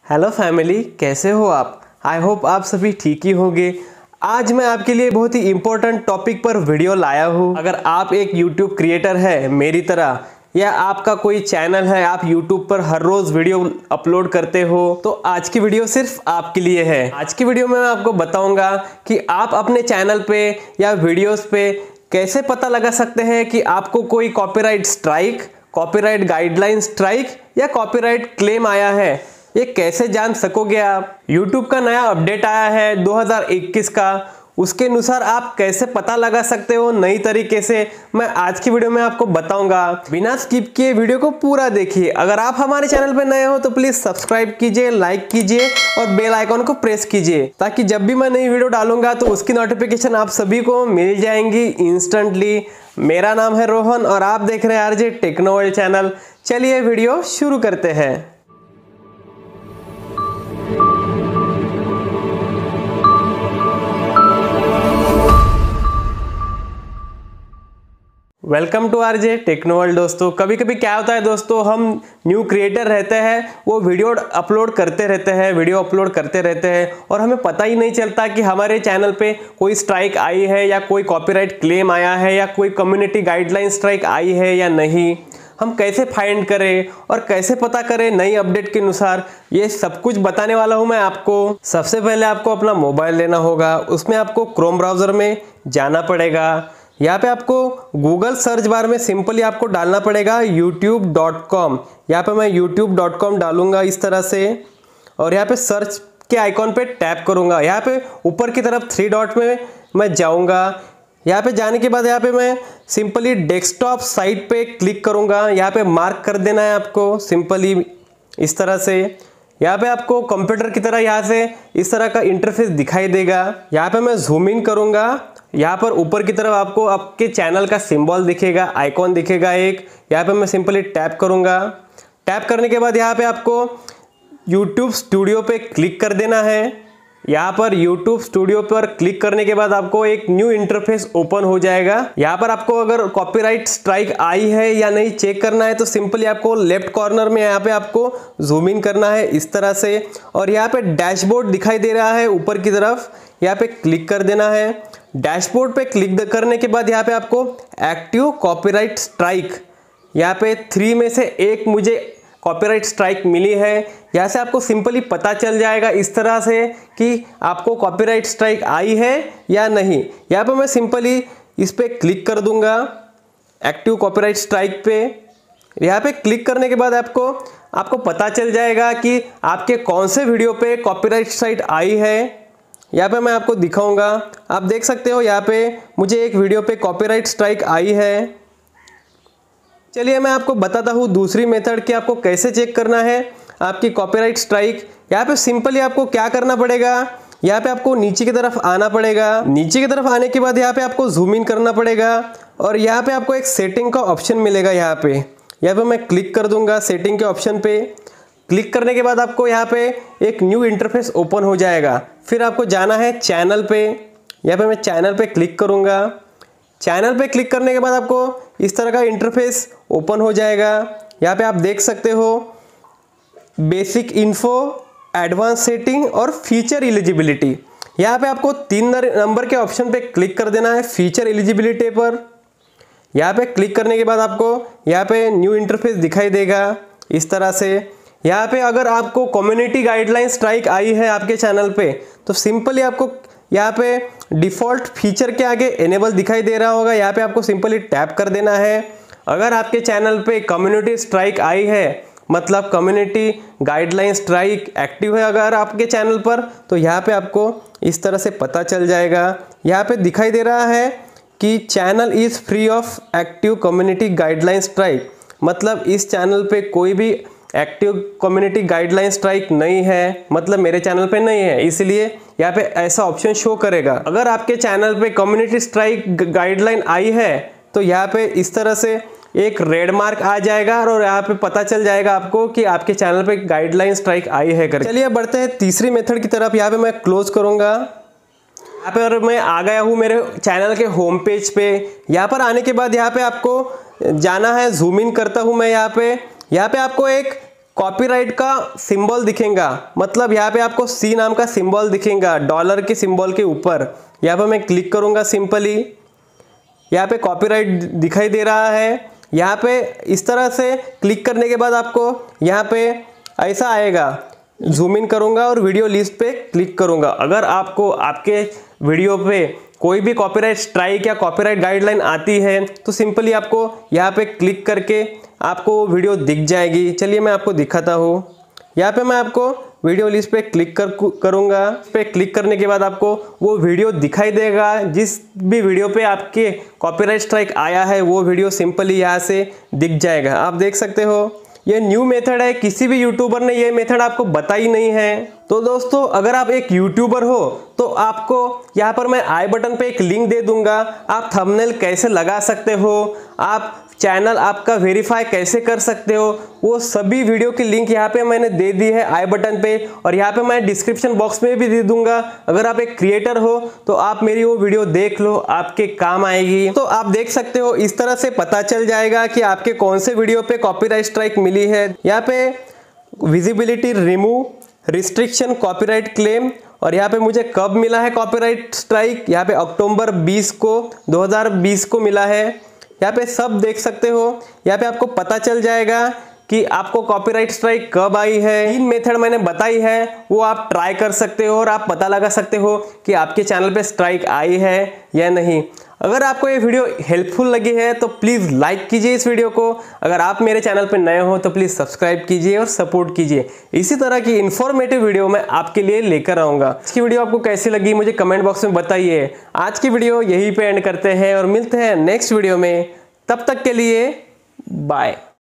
Hello family, कैसे हो आप? आई होप आप सभी ठीक ही होंगे। आज मैं आपके लिए बहुत ही इम्पोर्टेंट टॉपिक पर वीडियो लाया हूँ। अगर आप एक यूट्यूब क्रिएटर है मेरी तरह, या आपका कोई चैनल है, आप यूट्यूब पर हर रोज वीडियो अपलोड करते हो, तो आज की वीडियो सिर्फ आपके लिए है। आज की वीडियो में मैं आपको बताऊंगा कि आप अपने चैनल पे या वीडियोस पे कैसे पता लगा सकते हैं कि आपको कोई copyright strike, copyright guideline strike या कॉपीराइट क्लेम आया है। ये कैसे जान सकोगे आप? YouTube का नया अपडेट आया है 2021 का, उसके अनुसार आप कैसे पता लगा सकते हो नई तरीके से, मैं आज की वीडियो में आपको बताऊंगा। बिना स्किप किए वीडियो को पूरा देखिए। अगर आप हमारे चैनल पर नए हो तो प्लीज सब्सक्राइब कीजिए, लाइक कीजिए और बेल आइकॉन को प्रेस कीजिए, ताकि जब भी मैं नई वीडियो डालूंगा तो उसकी नोटिफिकेशन आप सभी को मिल जाएंगी इंस्टेंटली। मेरा नाम है रोहन और आप देख रहे हैं आरजे टेक्नो वर्ल्ड चैनल। चलिए वीडियो शुरू करते हैं। Welcome to RJ techno world. दोस्तों, कभी कभी क्या होता है दोस्तों, हम न्यू क्रिएटर रहते हैं, वो वीडियो अपलोड करते रहते हैं और हमें पता ही नहीं चलता कि हमारे चैनल पे कोई स्ट्राइक आई है या कोई कॉपीराइट क्लेम आया है या कोई कम्युनिटी गाइडलाइन स्ट्राइक आई है या नहीं। हम कैसे फाइंड करें और कैसे पता करें नई अपडेट के अनुसार, ये सब कुछ बताने वाला हूं मैं आपको। सबसे पहले आपको अपना मोबाइल लेना होगा, उसमें आपको क्रोम ब्राउज़र में जाना पड़ेगा। यहाँ पे आपको गूगल सर्च बार में सिंपली आपको डालना पड़ेगा youtube.com। यहाँ पे मैं youtube.com डालूंगा इस तरह से, और यहाँ पे सर्च के आइकॉन पे टैप करूंगा। यहाँ पे ऊपर की तरफ 3 डॉट में मैं जाऊंगा। यहाँ पे जाने के बाद यहाँ पे मैं सिंपली डेस्कटॉप साइट पे क्लिक करूंगा। यहाँ पे मार्क कर देना है आपको सिंपली इस तरह से। यहाँ पे आपको कंप्यूटर की तरह यहाँ से इस तरह का इंटरफेस दिखाई देगा। यहाँ पे मैं जूम इन करूंगा। यहाँ पर ऊपर की तरफ आपको आपके चैनल का सिंबल दिखेगा, आइकॉन दिखेगा एक। यहाँ पे मैं सिंपली टैप करूंगा। टैप करने के बाद यहाँ पे आपको YouTube स्टूडियो पे क्लिक कर देना है। यहाँ पर YouTube स्टूडियो पर क्लिक करने के बाद आपको एक न्यू इंटरफेस ओपन हो जाएगा। यहाँ पर आपको अगर कॉपीराइट स्ट्राइक आई है या नहीं चेक करना है तो सिंपली आपको लेफ्ट कॉर्नर में यहाँ पे आपको जूम इन करना है इस तरह से, और यहाँ पे डैशबोर्ड दिखाई दे रहा है ऊपर की तरफ, यहाँ पे क्लिक कर देना है। डैशबोर्ड पे क्लिक करने के बाद यहाँ पे आपको एक्टिव कॉपीराइट स्ट्राइक, यहाँ पे 3 में से 1 मुझे कॉपीराइट स्ट्राइक मिली है। यहाँ से आपको सिंपली पता चल जाएगा इस तरह से कि आपको कॉपीराइट स्ट्राइक आई है या नहीं। यहाँ पे मैं सिंपली इस पे क्लिक कर दूंगा एक्टिव कॉपीराइट स्ट्राइक पे। यहाँ पे क्लिक करने के बाद आपको पता चल जाएगा कि आपके कौन से वीडियो पे कॉपीराइट स्ट्राइक आई है। यहाँ पे मैं आपको दिखाऊंगा, आप देख सकते हो यहाँ पे मुझे एक वीडियो पे कॉपीराइट स्ट्राइक आई है। चलिए मैं आपको बताता हूँ दूसरी मेथड कि आपको कैसे चेक करना है आपकी कॉपीराइट स्ट्राइक। यहाँ पे सिंपली आपको क्या करना पड़ेगा, यहाँ पे आपको नीचे की तरफ आना पड़ेगा। नीचे की तरफ आने के बाद यहाँ पे आपको जूम इन करना पड़ेगा और यहाँ पे आपको एक सेटिंग का ऑप्शन मिलेगा। यहाँ पे मैं क्लिक कर दूंगा सेटिंग के ऑप्शन पे। क्लिक करने के बाद आपको यहाँ पे एक न्यू इंटरफेस ओपन हो जाएगा। फिर आपको जाना है चैनल पे। यहाँ पे मैं चैनल पे क्लिक करूँगा। चैनल पे क्लिक करने के बाद आपको इस तरह का इंटरफेस ओपन हो जाएगा। यहाँ पे आप देख सकते हो बेसिक इन्फो, एडवांस सेटिंग और फीचर एलिजिबिलिटी। यहाँ पे आपको 3 नंबर के ऑप्शन पे क्लिक कर देना है फीचर एलिजिबिलिटी पर। यहाँ पे क्लिक करने के बाद आपको यहाँ पे न्यू इंटरफेस दिखाई देगा इस तरह से। यहाँ पे अगर आपको कम्युनिटी गाइडलाइन स्ट्राइक आई है आपके चैनल पे तो सिंपली आपको यहाँ पे डिफ़ॉल्ट फीचर के आगे इनेबल दिखाई दे रहा होगा, यहाँ पे आपको सिंपली टैप कर देना है। अगर आपके चैनल पे कम्युनिटी स्ट्राइक आई है, मतलब कम्युनिटी गाइडलाइन स्ट्राइक एक्टिव है अगर आपके चैनल पर, तो यहाँ पे आपको इस तरह से पता चल जाएगा। यहाँ पे दिखाई दे रहा है कि channel is free of active community guideline strike, मतलब इस चैनल पे कोई भी एक्टिव कम्युनिटी गाइडलाइन स्ट्राइक नहीं है, मतलब मेरे चैनल पे नहीं है, इसलिए यहाँ पे ऐसा ऑप्शन शो करेगा। अगर आपके चैनल पे कम्युनिटी स्ट्राइक गाइडलाइन आई है तो यहाँ पे इस तरह से एक रेड मार्क आ जाएगा और यहाँ पे पता चल जाएगा आपको कि आपके चैनल पे गाइडलाइन स्ट्राइक आई है करके। चलिए बढ़ते हैं तीसरी मेथड की तरफ। यहाँ पे मैं क्लोज करूँगा। यहाँ पर मैं आ गया हूँ मेरे चैनल के होम पेज पे। यहाँ पर आने के बाद यहाँ पे आपको जाना है, जूम इन करता हूँ मैं। यहाँ पे आपको एक कॉपीराइट का सिंबल दिखेगा, मतलब यहाँ पे आपको सी नाम का सिंबल दिखेगा डॉलर के सिंबल के ऊपर। यहाँ पे मैं क्लिक करूँगा सिंपली, यहाँ पे कॉपीराइट दिखाई दे रहा है। यहाँ पे इस तरह से क्लिक करने के बाद आपको यहाँ पे ऐसा आएगा। जूम इन करूँगा और वीडियो लिस्ट पे क्लिक करूँगा। अगर आपको आपके वीडियो पे कोई भी कॉपीराइट स्ट्राइक या कॉपीराइट गाइडलाइन आती है तो सिंपली आपको यहाँ पे क्लिक करके आपको वीडियो दिख जाएगी। चलिए मैं आपको दिखाता हूँ। यहाँ पे मैं आपको वीडियो लिस्ट पे क्लिक करूँगा। पे क्लिक करने के बाद आपको वो वीडियो दिखाई देगा। जिस भी वीडियो पे आपके कॉपीराइट स्ट्राइक आया है वो वीडियो सिंपली यहाँ से दिख जाएगा। आप देख सकते हो ये न्यू मेथड है, किसी भी यूट्यूबर ने ये मेथड आपको बताई नहीं है। तो दोस्तों अगर आप एक यूट्यूबर हो तो आपको यहाँ पर मैं आई बटन पे एक लिंक दे दूंगा। आप थंबनेल कैसे लगा सकते हो, आप चैनल आपका वेरीफाई कैसे कर सकते हो, वो सभी वीडियो की लिंक यहाँ पे मैंने दे दी है आई बटन पे, और यहाँ पे मैं डिस्क्रिप्शन बॉक्स में भी दे दूंगा। अगर आप एक क्रिएटर हो तो आप मेरी वो वीडियो देख लो, आपके काम आएगी। तो आप देख सकते हो इस तरह से पता चल जाएगा कि आपके कौन से वीडियो पे कॉपीराइट स्ट्राइक मिली है। यहाँ पे visibility remove, restriction, copyright claim, और यहाँ पे मुझे कब मिला है कॉपीराइट स्ट्राइक, यहाँ पे अक्टूबर 2020 को मिला है। यहाँ पे सब देख सकते हो। यहाँ पे आपको पता चल जाएगा कि आपको कॉपीराइट स्ट्राइक कब आई है। 3 मेथड मैंने बताई है वो आप ट्राई कर सकते हो और आप पता लगा सकते हो कि आपके चैनल पे स्ट्राइक आई है या नहीं। अगर आपको ये वीडियो हेल्पफुल लगी है तो प्लीज़ लाइक कीजिए इस वीडियो को। अगर आप मेरे चैनल पे नए हो तो प्लीज़ सब्सक्राइब कीजिए और सपोर्ट कीजिए। इसी तरह की इन्फॉर्मेटिव वीडियो मैं आपके लिए लेकर आऊँगा। इसकी वीडियो आपको कैसी लगी मुझे कमेंट बॉक्स में बताइए। आज की वीडियो यहीं पे एंड करते हैं और मिलते हैं नेक्स्ट वीडियो में। तब तक के लिए बाय।